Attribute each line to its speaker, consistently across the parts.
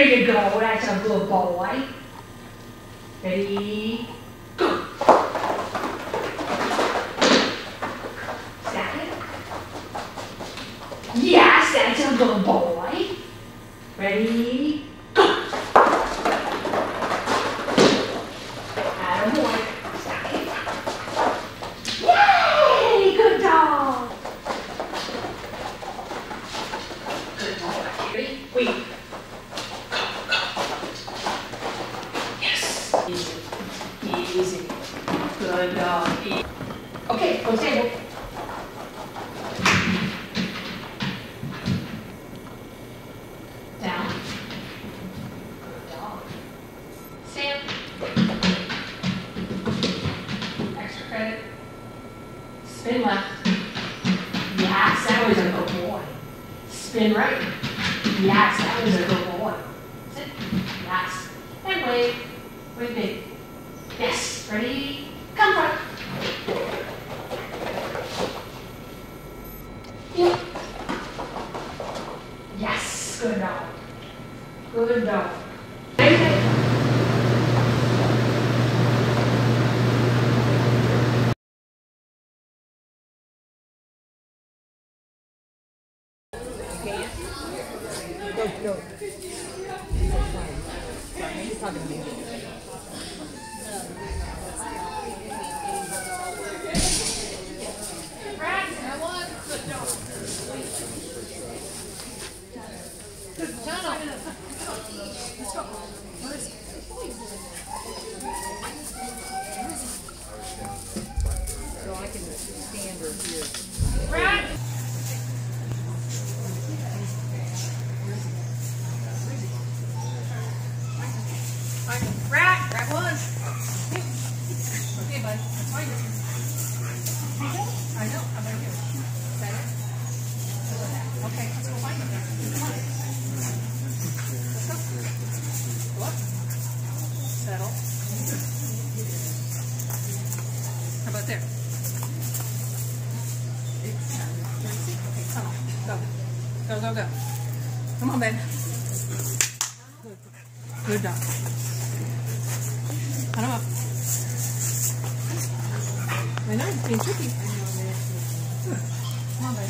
Speaker 1: you go. That's a good boy. Ready, go. Second. Yes, that's a good boy. Ready, go. Attaboy. Second. Yay! Good dog. Good boy. Ready? Wait. Yes. Easy. Easy. Good dog. Okay, go table. Down. Good dog. Sam. Extra credit. Spin left. Yes, that was a good boy. Spin right. Yes, that was a good boy. Sit. Yes. And wave. Wave big. Yes. Ready? Come front. Yep. Yes. Good dog. Good dog.
Speaker 2: Go. He's talking to me. So I can stand her here.
Speaker 1: Rat one.
Speaker 2: Okay, bud. That's fine. I know. I'm right here. Better? Okay, let's go find him. Come on. Let's go. Go up. Settle. How about there? Okay, come on. Go. Come on, Ben. Good dog. Put him up. I know, it's being tricky. Come on, babe.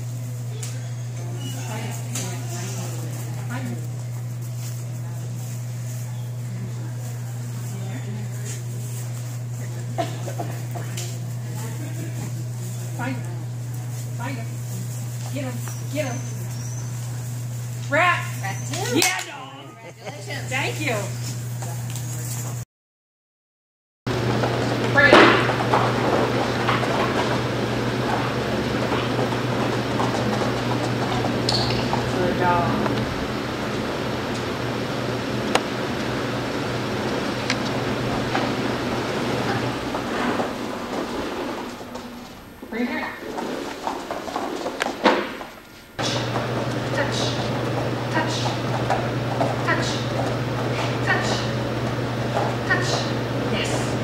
Speaker 2: Find him. Find him. Get him. Rat. Yeah, dog. Congratulations. Thank you. Good dog. Bring here. Touch. Yes.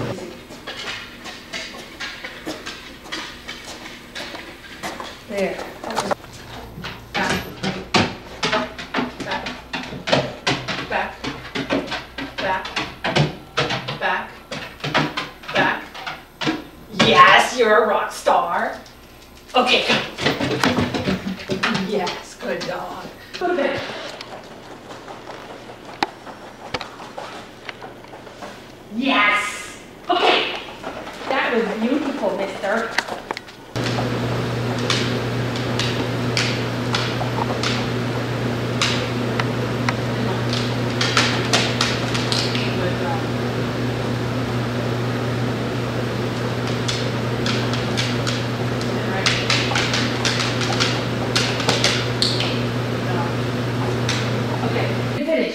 Speaker 2: There. Back. Yes, you're a rock star. Okay, come. Yes, good dog. Go to bed. Yes. Okay. That was beautiful, mister.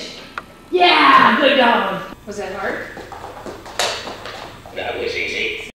Speaker 2: Yeah, good dog. Was that hard?
Speaker 3: That was easy.